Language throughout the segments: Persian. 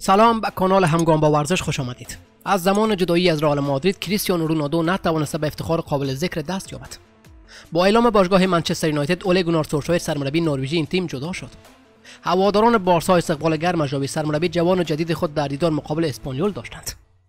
سلام، به کانال همگام با ورزش خوش آمدید. از زمان جدایی از رئال مادرید کریستیانو رونالدو نتوانسته به افتخار قابل ذکر دست یابد. با اعلام باشگاه منچستر یونایتد اوله گونار سرمربی نروژی این تیم جدا شد. هواداران بارسا استقبال گرم ژاوی سرمربی جوان جدید خود در دیدار مقابل اسپانیول داشتند.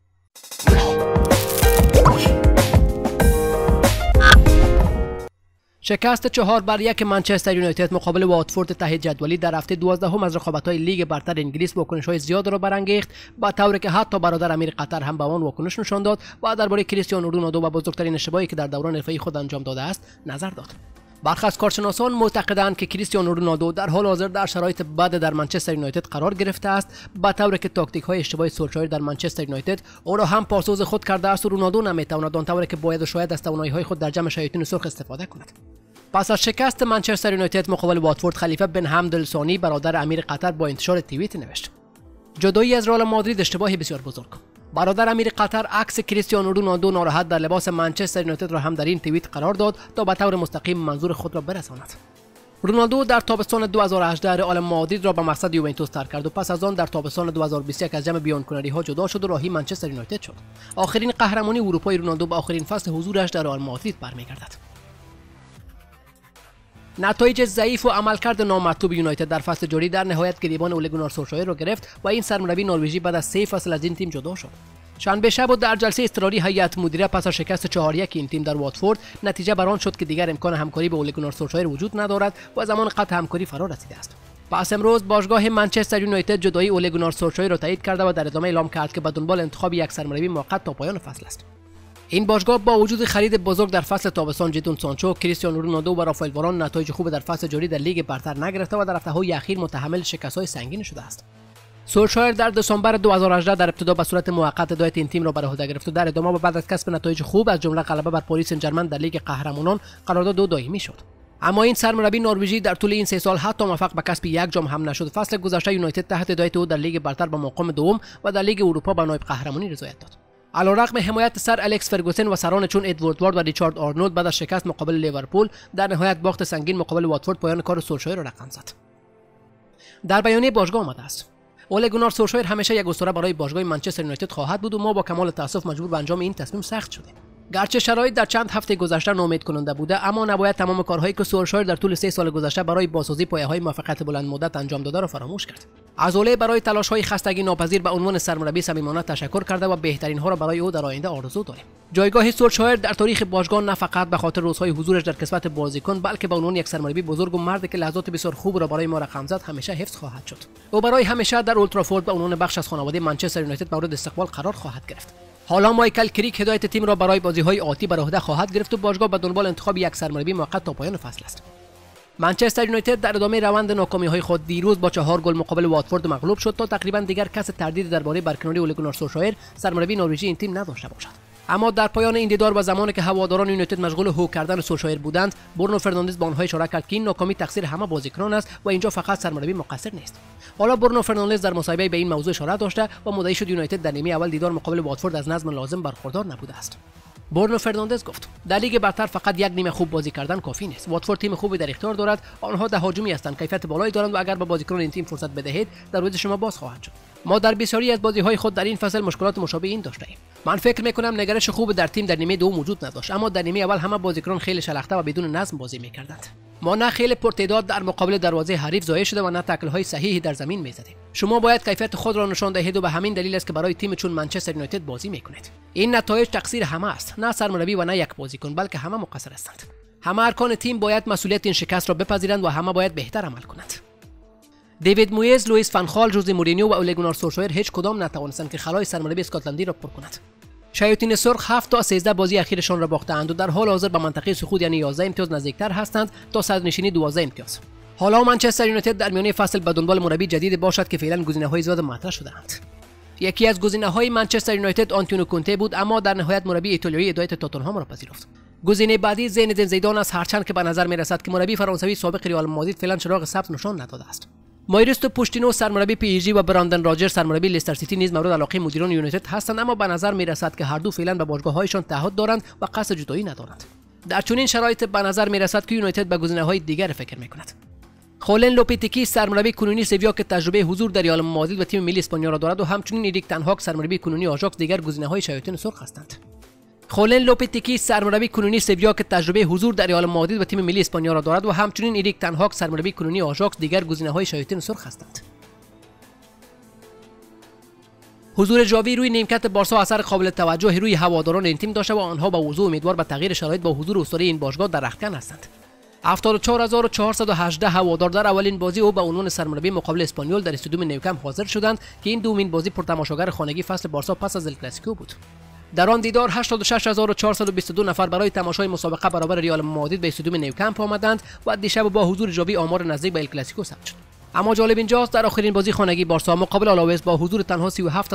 شکست 4-1 منچستر یونایتد مقابل واتفورد ته جدولی در هفته 12 از رقابت‌های لیگ برتر انگلیس واکنش‌های زیاد را برانگیخت، با طوری که حتی برادر امیر قطر هم به آن واکنش نشان داد و درباره کریستیانو رونالدو و بزرگترین اشتباهی که در دوران حرفه‌ای خود انجام داده است نظر داد. برخی از کارشناسان معتقدند که کریستیانو رونالدو در حال حاضر در شرایط بد در منچستر یونایتد قرار گرفته است، با طوری که تاکتیک‌های اشتباه سولسشر در منچستر یونایتد او را هم پاسوز خود کرده است و رونالدو نمی‌تواند آن طوری که باید و شاید از توانایی‌های خود در جمع شیاطین سرخ استفاده کند. پس از شکست منچستر یونایتد مقابل واتفورد، خلیفه بن حمد الثانی برادر امیر قطر با انتشار توییت نوشت: جدایی از رئال مادرید اشتباهی بسیار بزرگ. برادر امیر قطر عکس کریستیانو رونالدو ناراحت در لباس منچستر یونایتد را هم در این توییت قرار داد تا به طور مستقیم منظور خود را برساند. رونالدو در تابستان 2018 رئال مادرید را به مقصد یوونتوس ترک کرد و پس از آن در تابستان 2021 از جمع بیان‌کناری‌ها جدا شد و راهی منچستر یونایتد شد. آخرین قهرمانی اروپای رونالدو به آخرین فصل حضورش در رئال مادرید برمیگردد. نتایج ضعیف و عملکرد نامطلوب یونایتد در فصل جاری در نهایت گریبان اوله گونار را گرفت و این سرمربی نروژی بعد از 3 فصل از این تیم جدا شد. شنبه شب و در جلسه اضطراری هیئت مدیره پس از شکست 4-1 این تیم در واتفورد، نتیجه بر آن شد که دیگر امکان همکاری با اوله گونار وجود ندارد و زمان قطع همکاری فرا رسیده است. پس امروز باشگاه منچستر یونایتد جدایی اوله گونار را تایید کرده و در ادامه اعلام کرد که به دنبال انتخاب یک سرمربی موقت تا پایان فصل است. این باشگاه با وجود خرید بزرگ در فصل تابستان جدون سانچو، کریستیانو رونالدو و رافائل واران نتایج خوب در فصل جاری در لیگ برتر نگرفته و در هفته‌های اخیر متحمل شکست‌های سنگین شده است. سولسشر در دسامبر 2018 در ابتدا به صورت موقت هدایت این تیم را بر عهده گرفت و در ادامه و بعد از کسب نتایج خوب از جمله غلبه بر پاریس سن ژرمن در لیگ قهرمانان قرارداد 2 دائمی شد. اما این سرمربی نروژی در طول این 3 سال حتی موفق به کسب یک جام هم نشد. فصل گذشته یونایتد تحت هدایت او در لیگ برتر به مقام دوم و در لیگ اروپا به نایب قهرمانی رضایت داد. علیرغم حمایت سر الکس فرگوسن و سران چون ادوارد وارد و ریچارد آرنولد، بعد از شکست مقابل لیورپول در نهایت باخت سنگین مقابل واتفورد پایان کار سولسشر را رقم زد. در بیانیه باشگاه آمده است: اوله گونار همیشه یک اسطوره برای باشگاه منچستر یونایتد خواهد بود و ما با کمال تأسف مجبور به انجام این تصمیم سخت شدیم. گرچه شرایط در چند هفته گذشته ناامید کننده بوده، اما نباید تمام کارهایی که سولسشر در طول 3 سال گذشته برای بازسازی پایه‌های موفقیت بلند مدت انجام داده را فراموش کرد. از اوله برای تلاش‌های خستگی ناپذیر به عنوان سرمربی صمیمانه تشکر کرده و بهترین ها را برای او در آینده آرزو داریم. جایگاه سولسشر در تاریخ باشگاه نه فقط به خاطر روزهای حضورش در کسوت بازیکن، بلکه به عنوان یک سرمربی بزرگ و مردی که لحظات بسیار خوب را برای ما رقم زد همیشه حفظ خواهد شد. او برای همیشه در اولترافورد به عنوان بخش از خانواده منچستر یونایتد مورد استقبال قرار خواهد گرفت. حالا مایکل کریک هدایت تیم را برای بازی‌های آتی بر عهده خواهد گرفت و باشگاه به دنبال انتخاب یک سرمربی موقت تا پایان فصل است. منچستر یونایتد در ادامه روند ناکامی‌های خود دیروز با 4 گل مقابل واتفورد مغلوب شد تا تقریبا دیگر کس تردید درباره برکناری اوله گونار سرمربی نروژی این تیم نداشته باشد. اما در پایان این دیدار و زمانی که هواداران یونایتد مشغول هو کردن سولسشر بودند، برونو فرناندز به آنها اشاره کرد که این ناکامی تقصیر همه بازیکنان است و اینجا فقط سرمربی مقصر نیست. حالا برونو فرناندز در مصاحبه به این موضوع اشاره داشته و مدعی شد یونایتد در نیمه اول دیدار مقابل واتفورد از نظم لازم برخوردار نبوده است. برونو فرناندز گفت: در لیگ برتر فقط یک نیمه خوب بازی کردن کافی نیست. واتفورد تیم خوبی در اختیار دارد، آنها ده هجومی هستند، کیفیت بالایی دارند و اگر به بازیکنان این تیم فرصت بدهید دروازه شما باز خواهد شد. ما در بسیاری از بازی‌های خود در این فصل مشکلات مشابه این داشتیم. من فکر می‌کنم نگرش خوب در تیم در نیمه دوم وجود نداشت، اما در نیمه اول همه بازیکنان خیلی شلخته و بدون نظم بازی می‌کردند. ما نه خیلی پرتعداد در مقابل دروازه حریف ضایع شده و نه تکل‌های صحیحی در زمین می‌زدیم. شما باید کیفیت خود را نشان دهید و به همین دلیل است که برای تیم چون منچستر یونایتد بازی می‌کنید. این نتایج تقصیر همه است، نه سرمربی و نه یک بازیکن، بلکه همه مقصر هستند. همه ارکان تیم باید مسئولیت این شکست را بپذیرند و همه باید بهتر عمل کنند. دیوید مویز، لوئیس فانخال، ژوزه مورینیو و اوله گونار هیچ کدام نتوانستند که خلای سرمربی اسکاتلندی را پر کنند. شیاطین سرخ 7 تا 13 بازی اخیرشان را باخته‌اند و در حال حاضر به منطقه سقوط یعنی 11 امتیاز نزدیکتر هستند تا صدرنشینی 12 امتیاز. حالا منچستر یونایتد در میانه فصل به دنبال مربی جدید باشد که فعلا گزینه‌های زیاد مطرح شده‌اند. یکی از گزینه‌های منچستر یونایتد آنتونیو کونته بود، اما در نهایت مربی ایتالیایی هدایت تاتنهام را پذیرفت. گزینه بعدی زین الدین زیدان است، هرچند که به نظر می‌رسد که مربی فرانسوی سابق رئال مادرید فعلا چراغ سبز نشان نداده است. مایریستو پوشتینو سرمربی پی جی و براندن راجر سرمربی لستر سیتی نیز مورد علاقه مدیران یونایتد هستند، اما به نظر می‌رسد که هر دو فعلا به باشگاه‌هایشان تعهد دارند و قصد جدایی ندارند. در چنین شرایط به نظر می‌رسد که یونایتد به گزینه‌های دیگر فکر می‌کند. خولن لوپتگی سرمربی کنونی سویا که تجربه حضور در رئال مادرید و تیم ملی اسپانیا را دارد و همچنین اریک تن هاگ سرمربی کنونی آژاکس دیگر گزینه‌های شیاطین سرخ هستند. خولن لوپتگی سرمربی کنونی سویا که تجربه حضور در رئال مادرید و تیم ملی اسپانیا را دارد و همچنین اریک تن هاگ سرمربی کنونی آژاکس دیگر گزینه‌های شیاطین سرخ هستند. حضور ژاوی روی نیمکت بارسا اثر قابل توجهی روی هواداران این تیم داشته و آنها با وضوح امیدوار به تغییر شرایط با حضور اسطوره این باشگاه در رختکن هستند. 74418 هوادار در اولین بازی او به عنوان سرمربی مقابل اسپانیول در استادیوم نیوکمپ حاضر شدند که این دومین بازی پرتماشاگر خانگی فصل بارسا پس از الکلاسیکو بود. در آن دیدار 86422 نفر برای تماشای مسابقه برابر رئال مادرید به استادیوم نیوکمپ آمدند و دیشب با حضور ژاوی آمار نزدیک به الکلاسیکو ثبت شد. اما جالب اینجاست در آخرین بازی خانگی بارسا مقابل آلاوز با حضور تنها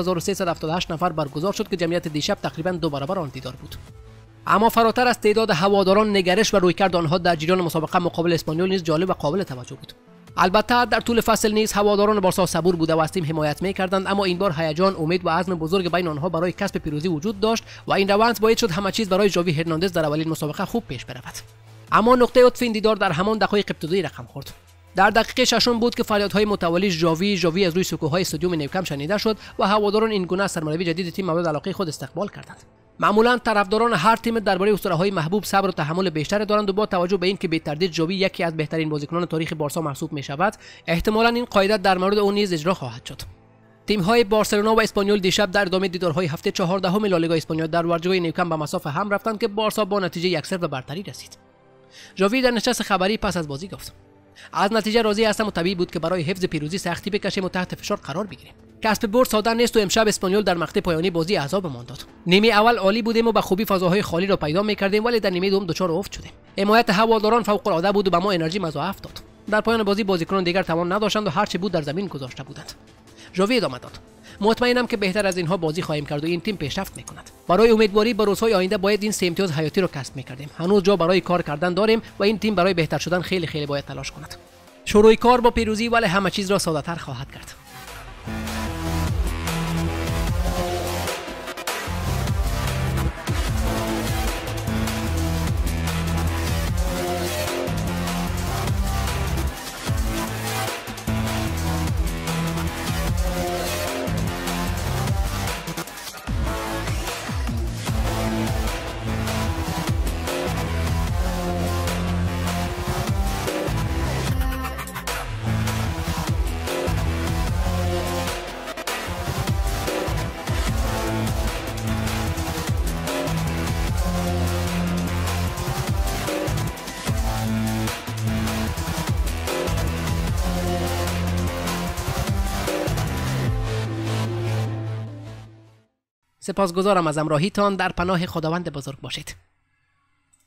37378 نفر برگزار شد که جمعیت دیشب تقریبا 2 برابر آن دیدار بود. اما فراتر از تعداد هواداران، نگرش و رویکرد آنها در جریان مسابقه مقابل اسپانیول نیز جالب و قابل توجه بود. البته در طول فصل نیز هواداران بارسا صبور بوده و از تیم حمایت می‌کردند، اما این بار هیجان، امید و عزم بزرگ بین آنها برای کسب پیروزی وجود داشت و این روند باعث شد همه چیز برای ژاوی هرناندز در اولین مسابقه خوب پیش برود. اما نقطه عطف این دیدار در همان دقایق ابتدایی رقم خورد. در دقیقه ششم بود که فریادهای متولی ژاوی از روی سکوهای استادیوم نیوکمپ شنیده شد و هواداران این گونه سرمربی جدید تیم مورد علاقه خود استقبال کردند. معمولا طرفداران هر تیم درباره اسطوره‌های محبوب صبر و تحمل بیشتری دارند و با توجه به اینکه بی‌تردید ژاوی یکی از بهترین بازیکنان تاریخ بارسا محسوب می‌شود، احتمالاً این قاعده در مورد او نیز اجرا خواهد شد. تیم‌های بارسلونا و اسپانیول دیشب در ادامه دیدارهای هفته 14 لالیگا اسپانیا در ورزشگاه نیوکمپ به مسافه هم رفتند که بارسا با نتیجه 1-0 به برتری رسید. ژاوی در نشست خبری پس از بازی گفت: از نتیجه راضی هستم و طبیعی بود که برای حفظ پیروزی سختی بکشیم و تحت فشار قرار بگیریم. کسب برد ساده نیست و امشب اسپانیول در مقطع پایانی بازی عذابمان داد. نیمه اول عالی بودیم و به خوبی فضاهای خالی را پیدا می‌کردیم، ولی در نیمه دوم دچار افت شدیم. حمایت هواداران فوق‌العاده بود و به ما انرژی مضاعف داد. در پایان بازی بازیکنان دیگر توان نداشتند و هر چه بود در زمین گذاشته بودند. ژاوی ادامه داد: مطمئنم که بهتر از اینها بازی خواهیم کرد و این تیم پیشرفت می‌کند. برای امیدواری به روزهای آینده باید این 3 امتیاز حیاتی را کسب می‌کردیم. هنوز جا برای کار کردن داریم و این تیم برای بهتر شدن خیلی باید تلاش کند. شروع کار با پیروزی ولی همه چیز را ساده‌تر خواهد کرد. سپاسگزارم از همراهیتان. در پناه خداوند بزرگ باشید.